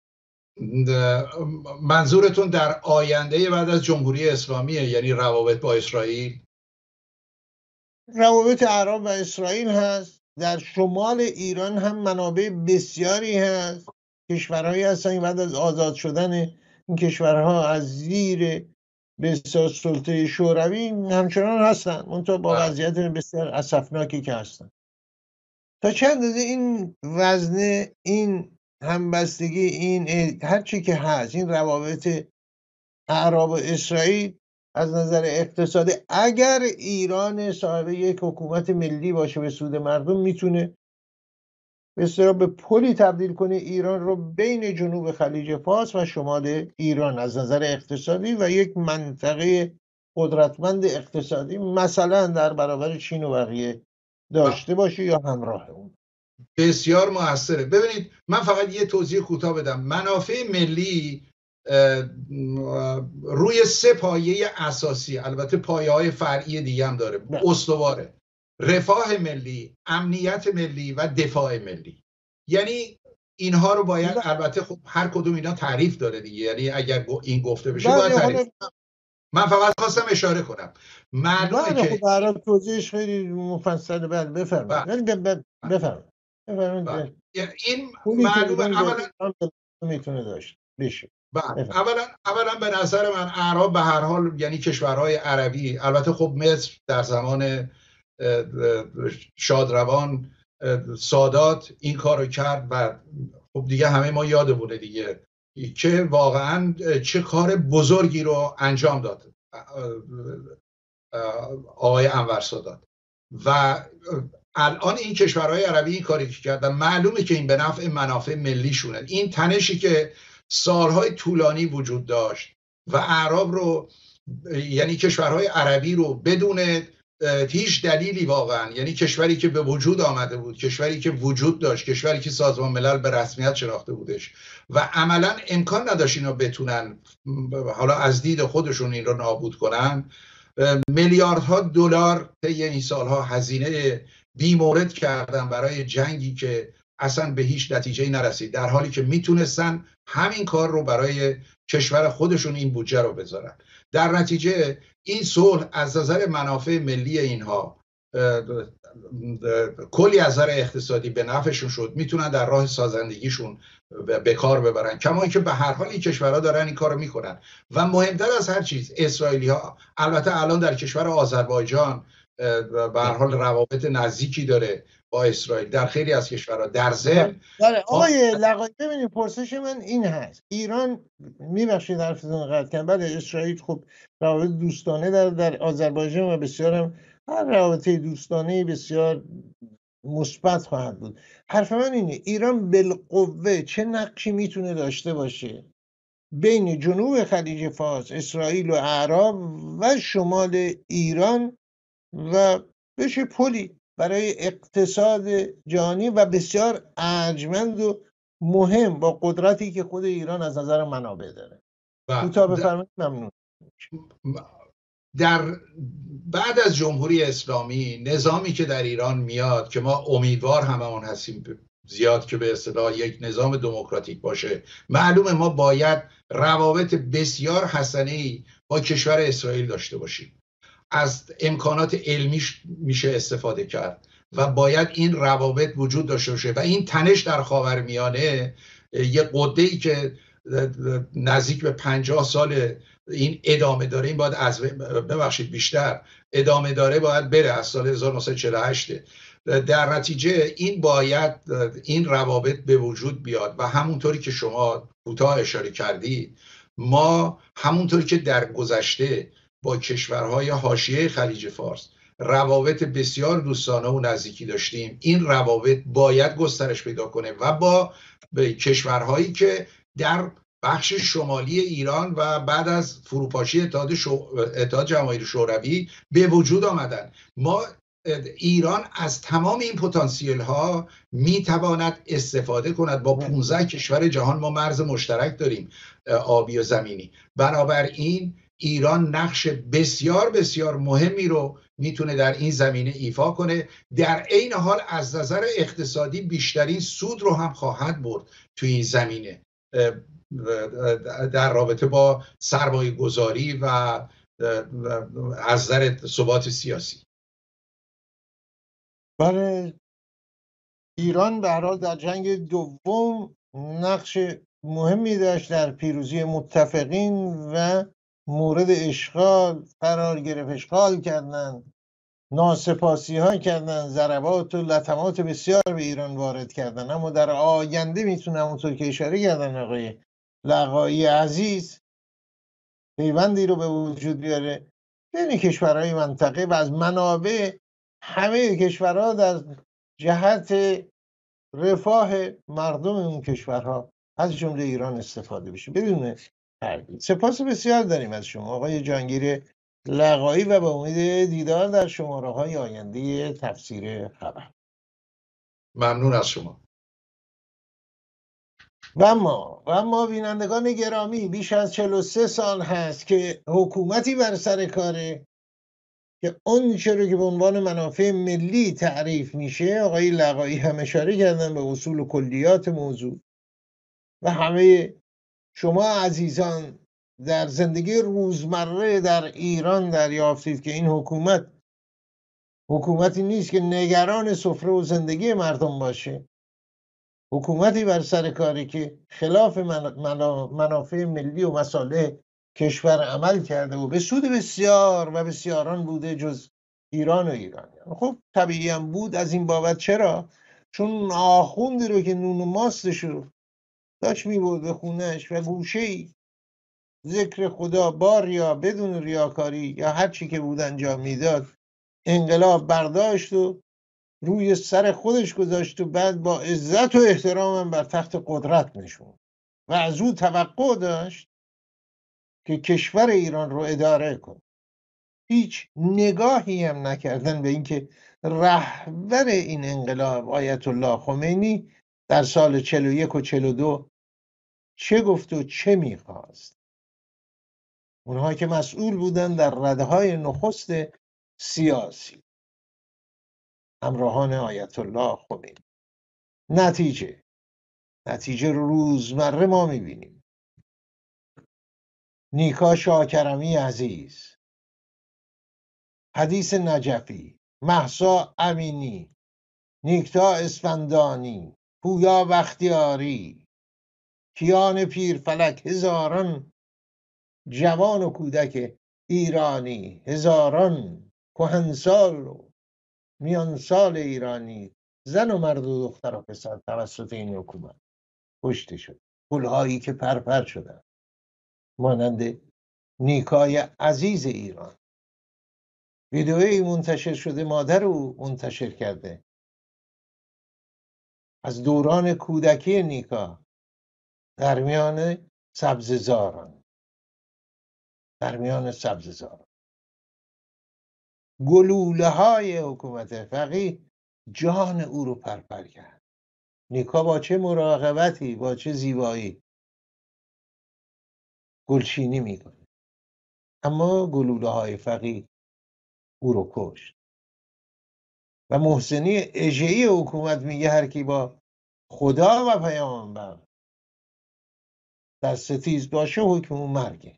منظورتون در آینده بعد از جمهوری اسلامیه، یعنی روابط با اسرائیل؟ روابط عرب و اسرائیل هست. در شمال ایران هم منابع بسیاری هست. کشورهایی هستن بعد از آزاد شدن این کشورها از زیر بسیار سلطه شوروی همچنان هستن، منتها با وضعیت بسیار اسفناکی که هستن. تا چند اندازه این وزنه، این همبستگی، این هر چی که هست، این روابط عرب و اسرائیل از نظر اقتصادی اگر ایران صاحب یک حکومت ملی باشه به سود مردم میتونه به اصطلاح به پلی تبدیل کنه ایران رو بین جنوب خلیج فارس و شمال ایران از نظر اقتصادی و یک منطقه قدرتمند اقتصادی مثلا در برابر چین و بقیه داشته باشه یا همراه اون. بسیار موثره. ببینید من فقط یه توضیح کوتاه بدم. منافع ملی روی سه پایه اساسی، البته پایه های فرعی دیگه هم داره، استواره: رفاه ملی، امنیت ملی و دفاع ملی. یعنی اینها رو باید، البته خب هر کدوم اینا تعریف داره دیگه، یعنی اگر این گفته بشه باید تعریف. من فقط خواستم اشاره کنم معلومه که خب برای توضیحش خیلی مفصله. بعد بفرمایید بفرمایید بفرمایید این معلومه اولا میتونه داشت بشه. اولا اولا به نظر من اعراب به هر حال، یعنی کشورهای عربی، البته خب مصر در زمان شادروان سادات این کارو کرد و خب دیگه همه ما یادمونه دیگه که واقعا چه کار بزرگی رو انجام داد آقای انور سادات. و الان این کشورهای عربی این کاری که کردن معلومه که این به نفع منافع ملیشونه. این تنشی که سالهای طولانی وجود داشت و اعراب رو، یعنی کشورهای عربی رو بدون هیچ دلیلی واقعا، یعنی کشوری که به وجود آمده بود، کشوری که وجود داشت، کشوری که سازمان ملل به رسمیت شناخته بودش و عملا امکان نداشت اینا بتونن حالا از دید خودشون این رو نابود کنن، میلیاردها دلار طی این سالها هزینه بی‌مورد کردن برای جنگی که اصلا به هیچ نتیجه‌ای نرسید، در حالی که میتونستن همین کار رو برای کشور خودشون این بودجه رو بذارن. در نتیجه این صلح از نظر منافع ملی اینها کلی از نظر اقتصادی به نفعشون شد، میتونن در راه سازندگیشون به کار ببرن، کما اینکه به هر حال این کشورها دارن این کارو میکنن. و مهمتر از هر چیز اسرائیلی ها، البته الان در کشور آذربایجان به هر حال روابط نزدیکی داره با اسرائیل، در خیلی از کشورها در ضمن. آقای لقایی ببینید پرسش من این هست، ایران میبخشید حرفتون قطع کنم، بله اسرائیل خب روابط دوستانه در در آذربایجان و بسیار هم هر روابط دوستانه بسیار مثبت خواهد بود. حرف من اینه ایران بالقوه چه نقشی میتونه داشته باشه بین جنوب خلیج فارس، اسرائیل و اعراب و شمال ایران و بشه پلی برای اقتصاد جهانی و بسیار ارجمند و مهم با قدرتی که خود ایران از نظر منابع داره. کوتاه بفرمایید ممنون. در بعد از جمهوری اسلامی نظامی که در ایران میاد که ما امیدوار هممون هستیم زیاد که به اصطلاح یک نظام دموکراتیک باشه، معلومه ما باید روابط بسیار حسنه‌ای با کشور اسرائیل داشته باشیم. از امکانات علمیش میشه استفاده کرد و باید این روابط وجود داشته باشه و این تنش در خاورمیانه یه قده‌ای که نزدیک به پنجاه سال این ادامه داره، این باید از ببخشید بیشتر ادامه داره، باید بره از سال هزار و نهصد و چهل و هشت. در نتیجه این باید این روابط به وجود بیاد و همونطوری که شما کوتاه اشاره کردید، ما همونطوری که در گذشته با کشورهای حاشیه خلیج فارس روابط بسیار دوستانه و نزدیکی داشتیم، این روابط باید گسترش پیدا کنه و با کشورهایی که در بخش شمالی ایران و بعد از فروپاشی اتحاد, شو... اتحاد جماهیر شوروی به وجود آمدن. ما ایران از تمام این پتانسیل ها میتواند استفاده کند. با پانزده کشور جهان ما مرز مشترک داریم، آبی و زمینی. بنابراین ایران نقش بسیار بسیار مهمی رو میتونه در این زمینه ایفا کنه. در عین حال از نظر اقتصادی بیشترین سود رو هم خواهد برد توی این زمینه در رابطه با سرمایه گذاری و از نظر ثبات سیاسی. برای ایران به هر حال در جنگ دوم نقش مهمی داشت در پیروزی متفقین و مورد اشغال قرار گرفت، اشغال کردن، ناسپاسی ها کردن، ضربات و لطمات بسیار به ایران وارد کردن. اما در آینده میتونه همونطور که اشاره کردن آقای لقایی عزیز پیوندی رو به وجود بیاره بین کشورهای منطقه و از منابع همه کشورها در جهت رفاه مردم اون کشورها از جمله ایران استفاده بشه بدون تردید. سپاس بسیار داریم از شما آقای جهانگیر لقایی و به امید دیدار در شماره های آینده تفسیر خبر. ممنون از شما. و اما و اما بینندگان گرامی، بیش از چهل و سه سال هست که حکومتی بر سر کاره که اون چرا که به عنوان منافع ملی تعریف میشه. آقای لقایی هم اشاره کردن به اصول و کلیات موضوع و همه شما عزیزان در زندگی روزمره در ایران دریافتید که این حکومت حکومتی نیست که نگران سفره و زندگی مردم باشه. حکومتی بر سر کاری که خلاف منافع ملی و مصالح کشور عمل کرده و به سود بسیار و بسیاران بوده جز ایران و ایرانیان. خب طبیعی هم بود از این بابت. چرا؟ چون آخوندی رو که نون و ماستشو داشت میبرد به خونهش و گوشه‌ای ذکر خدا با ریا بدون ریاکاری یا هر چی که بود انجام میداد، انقلاب برداشت و روی سر خودش گذاشت و بعد با عزت و احترام بر تخت قدرت نشون و از او توقع داشت که کشور ایران رو اداره کنه. هیچ نگاهی هم نکردن به اینکه رهبر این انقلاب آیت الله خمینی در سال چهل و یک و چهل و دو چه گفت و چه میخواست. اونها که مسئول بودن در رده‌های نخست سیاسی، همراهان آیت الله خمینی. نتیجه نتیجه رو روزمره ما میبینیم. نیکا شاکرمی عزیز، حدیث نجفی، مهسا امینی، نیکتا اسفندانی، پویا بختیاری، کیان پیرفلک، هزاران جوان و کودک ایرانی، هزاران کهنسال و میانسال ایرانی، زن و مرد و دختر و پسر توسط این حکومت کشته شد. پلهایی که پرپر شدن مانند نیکای عزیز ایران. ویدئویی منتشر شده، مادر او منتشر کرده از دوران کودکی نیکا در میان سبززاران در میان سبززاران گلوله های حکومت فقیه جان او رو پرپر کرد. نیکا با چه مراقبتی، با چه زیبایی گلچینی میکنه، اما گلوله های فقیه او رو کشت. و محسنی اژه‌ای حکومت میگه هر کی با خدا و پیامبر در ستیز باشه حکم اون مرگه.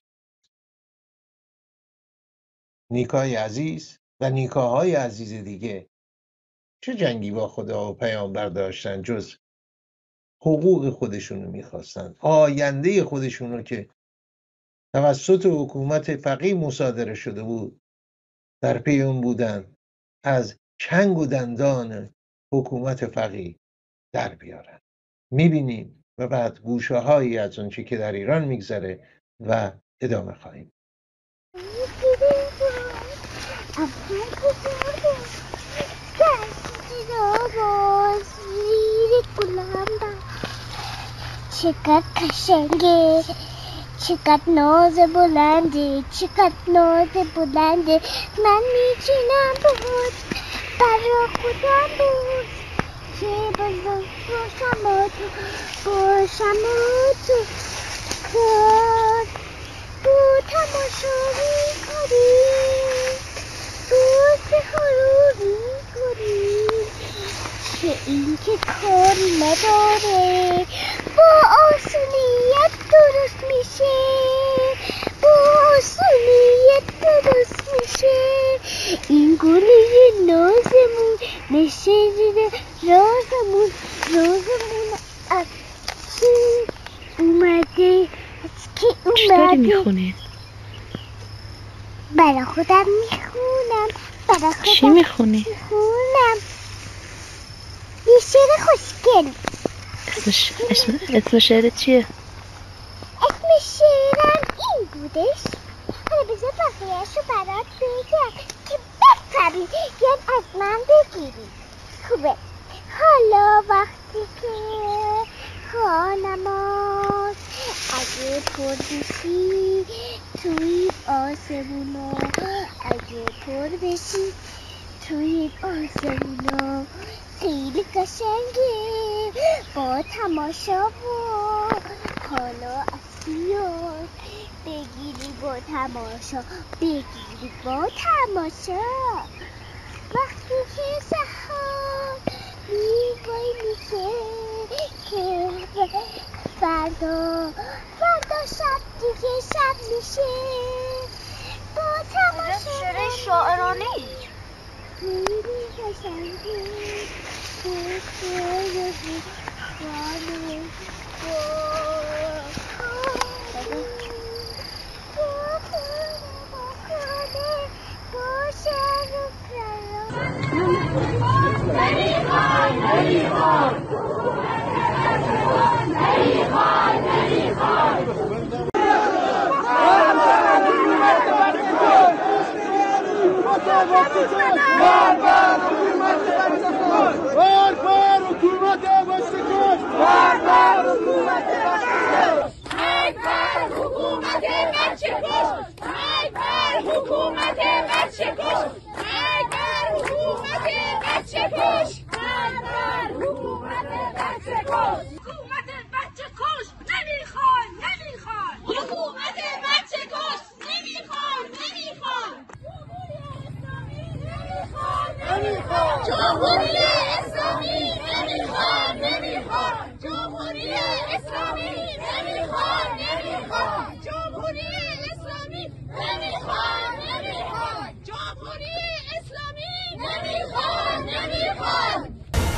نیکای عزیز و نیکاهای عزیز دیگه چه جنگی با خدا و پیامبر داشتن جز حقوق خودشونو میخواستن، آینده خودشونو که توسط حکومت فقیه مصادره شده بود در پی اون بودن از چنگ و دندان حکومت فقیه در بیارن. میبینیم و بعد گوشه هایی از اون چی که در ایران میگذره و ادامه خواهیم. چقدر قشنگه، چقدر ناز بلنده، چقدر ناز بلنده. من میچینم بود برا خودم بود که بزرگ باشم و تو باشم و تو کار بود تماشا میکنی، دوست خارو میکنی که این که کاری نداره، با آسونیت درست میشه، با آسونیت درست میشه. این گله نازمون نشه زیر رازمون، رازمون از کی اومده، از کی اومده. چطوری میخونی؟ برا خودم میخونم، برا خودم چی میخونی؟ میخونم یه شعر خوشگل. اسمش اسم اسم شعر چیه؟ اسم شعرم این بودش. حالا بذار بقیه‌شو برات بگم که بفهمی یاد از من بگیری. خوبه. حالا وقتی که خانماست اگه پر بشی توی آسمونا، اگه پر بشی توی آسمونا خیلی قشنگه با تماشا و حالا اصلیون بگیری با تماشا، بگیری با تماشا. وقتی که سحار میوای میشه که فردا فردا شب دیگه شب میشه با تماشا. شعر شاعرانه میری قشنگی جمهوری اسلامی نمیخواد نمیخواد جمهوری اسلامی نمیخواد نمیخواد جمهوری اسلامی نمیخواد نمیخواد جمهوری اسلامی نمیخواد نمیخواد.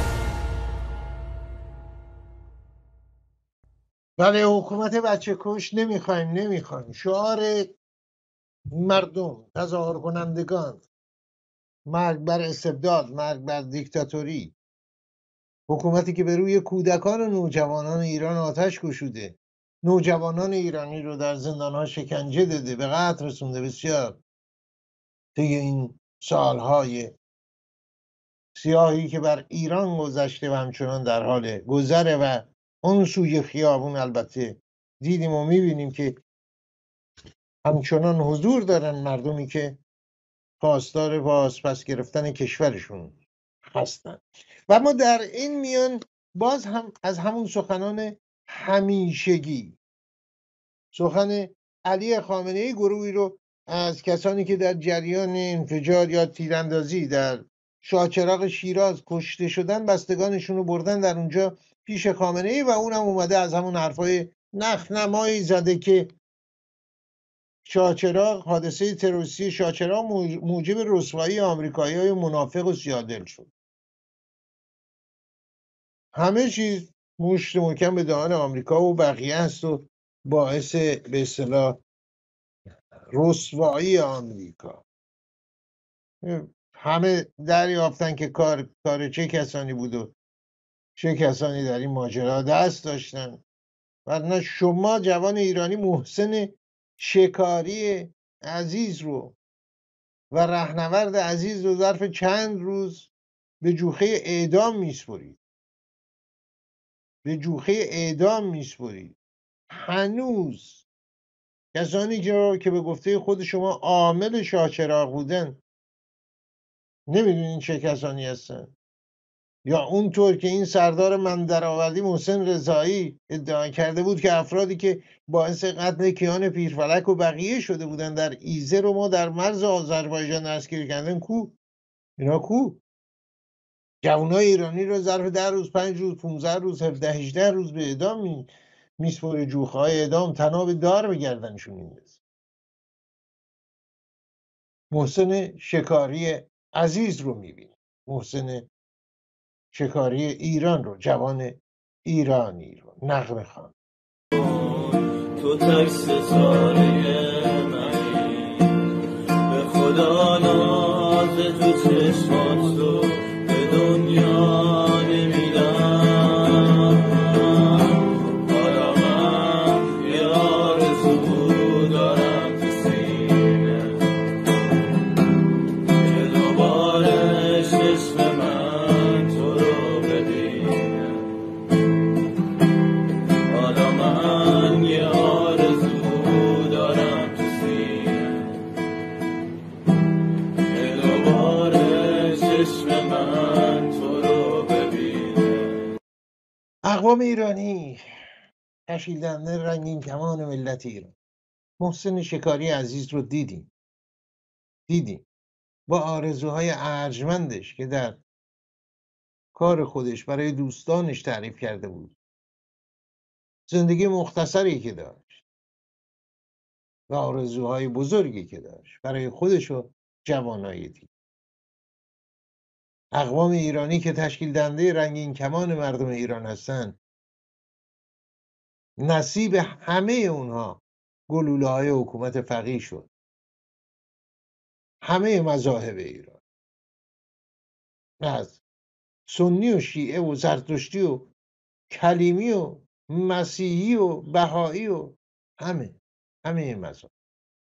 بله، حکومت بچه کش نمیخوایم نمیخوایم شعار مردم، تظاهر کنندگان، مرگ بر استبداد، مرگ بر دیکتاتوری. حکومتی که به روی کودکان و نوجوانان ایران آتش گشوده، نوجوانان ایرانی رو در زندانها شکنجه داده، به قتل رسونده بسیار طی این سالهای سیاهی که بر ایران گذشته و همچنان در حال گذره. و اون سوی خیابون البته دیدیم و میبینیم که همچنان حضور دارن مردمی که خواستار بازپس گرفتن کشورشون هستن. و ما در این میان باز هم از همون سخنان همیشگی، سخن علی خامنه‌ای، گروهی رو از کسانی که در جریان انفجار یا تیراندازی در شاهچراغ شیراز کشته شدن، بستگانشون رو بردن در اونجا پیش خامنه‌ای و اونم اومده از همون حرفای نخنمایی زده که شاهچراغ، حادثه تروریستی شاهچراغ موجب رسوایی آمریکایی‌های منافق و سیاه‌دل شد. همه چیز مشت محکم به دهان آمریکا و بقیه است و باعث به اصطلاح رسوایی آمریکا. همه دریافتن که کار کار چه کسانی بود و چه کسانی در این ماجرا دست داشتن. ورنه شما جوان ایرانی محسن شکاری عزیز رو و رهنورد عزیز رو ظرف چند روز به جوخه اعدام میسپرید، به جوخه اعدام میسپرید. هنوز کسانی که به گفته خود شما عامل شاهچراغ بودن نمیدونین چه کسانی هستن؟ یا اونطور که این سردار من درآوردی محسن رضایی ادعا کرده بود که افرادی که باعث قتل کیان پیرفلک و بقیه شده بودن در ایزه رو ما در مرز آذربایجان دستگیر کردن، کو؟ اینا کو؟ جوانای ایرانی رو ظرف ده روز، پنج روز، پونزده روز، هفده هجده روز به اعدام می میسپره. جوخه های اعدام تناب دار به گردنشون میندازه. محسن شکاری عزیز رو میبینه، محسن شکاری ایران رو، جوان ایرانی رو. نغمه خان تو تک ستاره منی، به خدا ناز تو چشمات رو به دنیا نمیدم. حالا من یه آرزو دارم تو سینه که دوباره چشم من تو رو ببینه. حالا من یه آرزو دارم تو سینه که دوباره چشم من تو رو ببینه. اقوام ایرانی، تشکیل دهنده رنگین کمان ملت ایران. محسن شکاری عزیز رو دیدیم دیدیم با آرزوهای ارجمندش که در کار خودش برای دوستانش تعریف کرده بود، زندگی مختصری که داشت و آرزوهای بزرگی که داشت برای خودش و جوانای دیگه. اقوام ایرانی که تشکیل دهنده رنگین کمان مردم ایران هستند، نصیب همه اونها گلوله های حکومت فقیه شد. همه مذاهب ایران، از سنی و شیعه و زرتشتی و کلیمی و مسیحی و بهایی و همه همه مذاهب.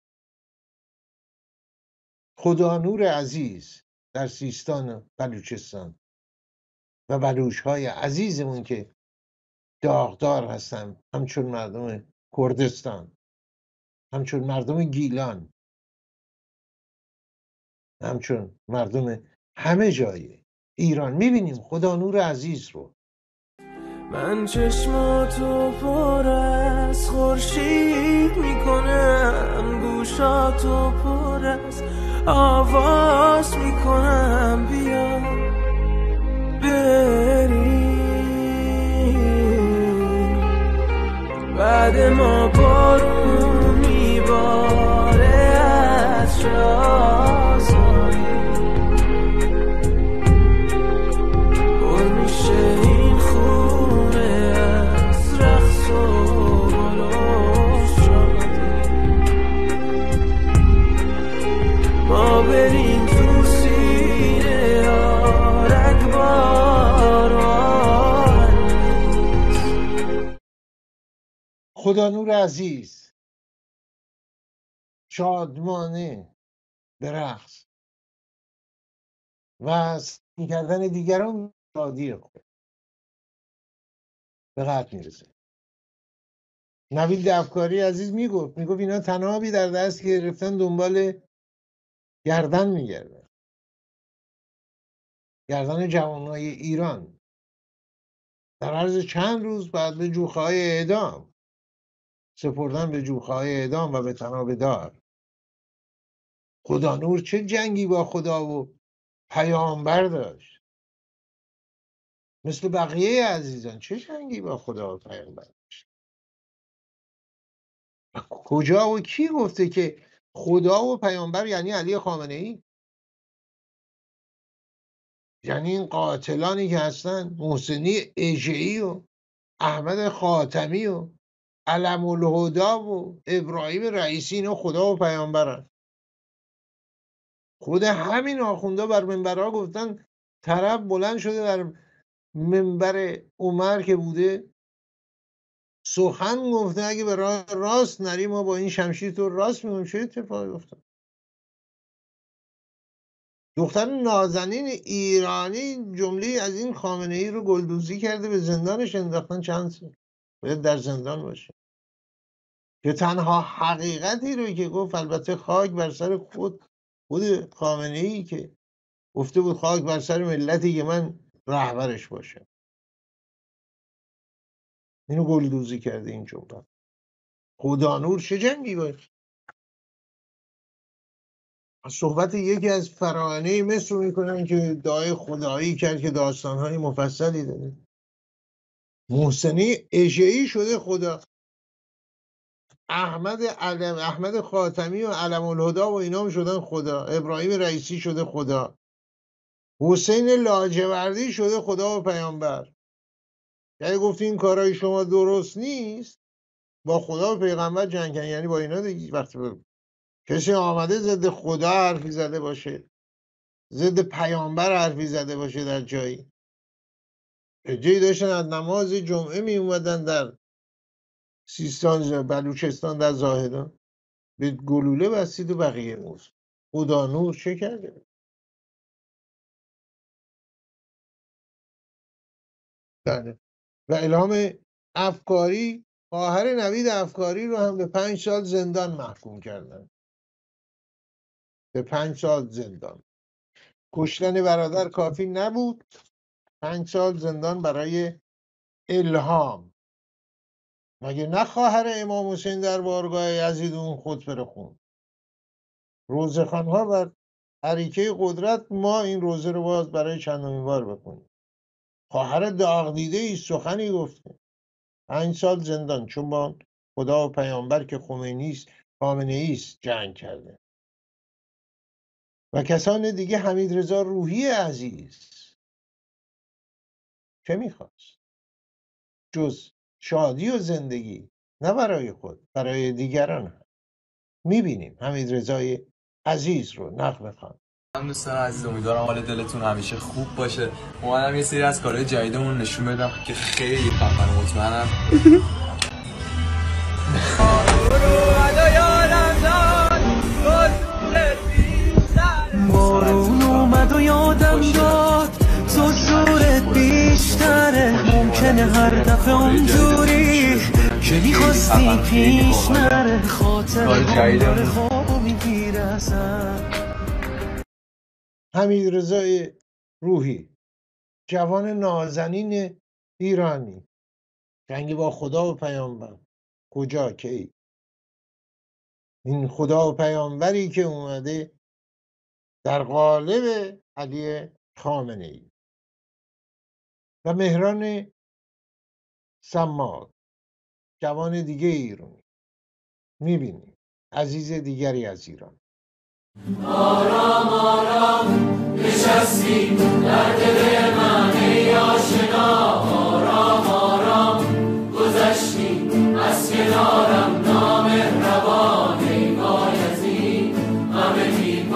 خدا نور عزیز در سیستان و بلوچستان و بلوچ های عزیزمون که داغدار هستن، همچون مردم کردستان، همچون مردم گیلان، همچون مردم همه جای ایران. میبینیم خدا نور عزیز رو. من چشماتو پر از خورشید میکنم، گوشاتو پر از آواز میکنم، بیا بریم. بعد ما بارون میباره از شازایی، پر میشه این خونه از رقص و گل و شادی. ما بریم تو سینه ها رگبار و خدا نور عزیز شادمانه به رقص و سعی کردن دیگران شادی خود به قطع میرسه. نوید افکاری عزیز میگفت میگفت اینا تنابی در دست گرفتن دنبال گردن میگردن، گردن جوانای ایران. در عرض چند روز بعد به جوخه‌های اعدام سپردن، به جوخه‌های اعدام و به تناب دار. خدا نور چه جنگی با خدا و پیامبر داشت، مثل بقیه عزیزان چه جنگی با خدا و پیامبر داشت. کجا و کی گفته که خدا و پیامبر یعنی علی خامنه ای؟ یعنی این قاتلانی که هستن محسنی اژه‌ای و احمد خاتمی و علم الهدا و ابراهیم رئیسی، اینا خدا و پیامبرن. خود همین آخوندا بر منبرها گفتن، طرف بلند شده در منبر عمر که بوده سخن گفته اگه به راه راست نری ما با این شمشیر تو راست میگم. چه اتفاقی افتاد؟ دختر نازنین ایرانی جمله از این خامنه ای رو گلدوزی کرده، به زندانش انداختن. چند سال باید در زندان باشه که تنها حقیقتی رو که گفت، البته خاک بر سر خود خود خامنه ای که گفته بود خاک بر سر ملتی که من رهبرش باشم، اینو گلدوزی کرده این جمله. خدا نور چه جنگی باشه. صحبت یکی از فراعنه مصر رو میکنن که دعای خدایی کرد که داستانهای مفصلی داره. محسنی اژه‌ای شده خدا، احمد علم احمد خاتمی و علم الهدا و اینا هم شدن خدا، ابراهیم رئیسی شده خدا، حسین لاجوردی شده خدا و پیامبر. یعنی گفتی این کارهای شما درست نیست، با خدا و پیغمبر جنگ کن. یعنی با اینا دیگه وقتی با کسی آمده ضد خدا حرفی زده باشه، ضد پیامبر حرفی زده باشه در جایی، جایی داشتن از نماز جمعه می اومدن در سیستان بلوچستان در زاهدان به گلوله بستید و بقیه موز. خدا نور چه کرده؟ بله. و الهام افکاری خواهر نوید افکاری رو هم به پنج سال زندان محکوم کردن، به پنج سال زندان. کشتن برادر کافی نبود، پنج سال زندان برای الهام. مگه نه خواهر امام حسین در بارگاه یزید اون خطبه رو خوند؟ روزخوان‌ها بر اریکه قدرت ما این روزه رو باز برای چندمین بار بکنیم. خواهر داغ دیده ای سخنی گفته، پنج سال زندان، چون با خدا و پیامبر که خمینی است خامنه‌ای است جنگ کرده. و کسان دیگه. حمید رضا روحی عزیز چه میخواست جز شادی و زندگی؟ نه برای خود، برای دیگران هم. میبینیم حمید رضای عزیز رو نقل خوان. من دوستان عزیز امیدوارم حال دلتون همیشه خوب باشه. اومدم یه سری از کارهای جدیدمون نشون بدم که خیلی خفن، مطمئنم بارون اومد و یادم داد تو زورت بیشتره، ممکنه هر دفعه اونجوری که میخواستی پیش نره، خاطر داره خواب میگیره اصلا. حمید رضای روحی، جوان نازنین ایرانی، جنگی با خدا و پیامبر. کجا؟ کی؟ این خدا و پیامبری که اومده در قالب علی خامنه ای. و مهران سماک، جوان دیگه ایرانی. میبینی عزیز دیگری از ایران. آرام آرام نشستی در دل من ای آشنا، آرام آرام گذشتی از کنارم، نامهربان ای بایزید همه بی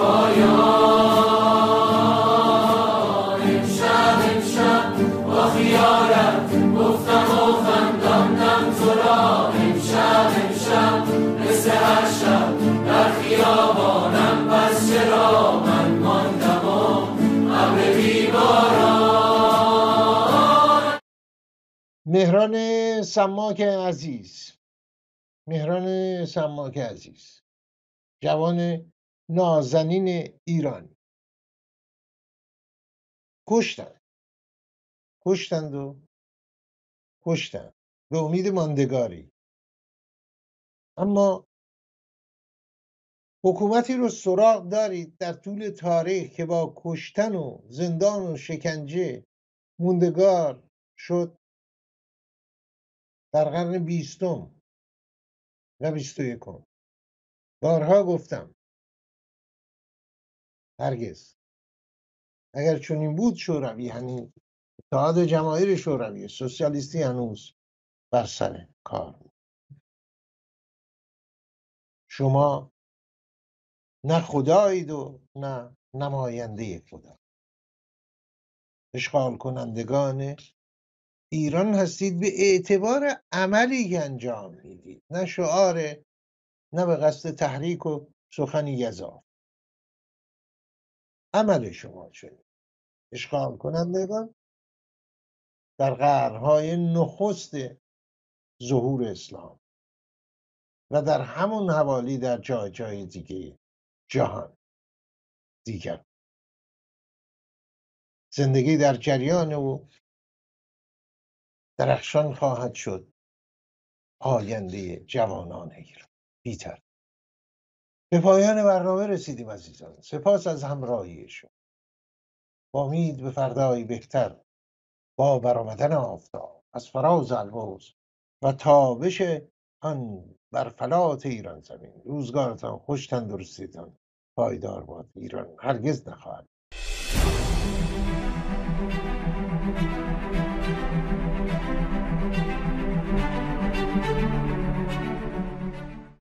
پایان. امشب امشب با خیالت گفتم و خنداندم تو را، امشب امشب مثل هر شب در خیابانم، پس چرا من ماندم و ابر بیباران. مهران سماک عزیز، مهران سماک عزیز، جوان نازنین ایرانی. کشتن کشتند و کشتن به امید ماندگاری. اما حکومتی رو سراغ دارید در طول تاریخ که با کشتن و زندان و شکنجه موندگار شد در قرن بیستم و بیست و یکم. بارها گفتم هرگز اگر چنین بود شوروی، یعنی اتحاد جماهیر شوروی سوسیالیستی، هنوز بر سر کار بود. شما نه خدایید و نه نماینده خدا. اشغال کنندگان ایران هستید به اعتبار عملی که انجام میدید، نه شعار، نه به قصد تحریک و سخنی گزاف. عمل شما شد اشغال کنندگان در قرنهای نخست ظهور اسلام و در همون حوالی در جای جای دیگه جهان دیگر. زندگی در جریان و درخشان خواهد شد آینده جوانان ایران. بی‌تر به پایان برنامه رسیدیم عزیزان. سپاس از همراهی شما. با امید به فردایی بهتر، با برآمدن آفتاب از فراز البرز و تابش آن بر فلات ایران زمین. روزگارتان خوش، تندرستیتان پایدار باد. ایران هرگز نخواهد